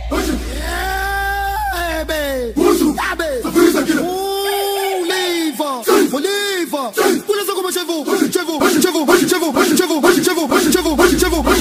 Yeah, baby. Ah, baby. Ouh, livre. Mon livre. Vous laissez comment chez vous. Chez vous.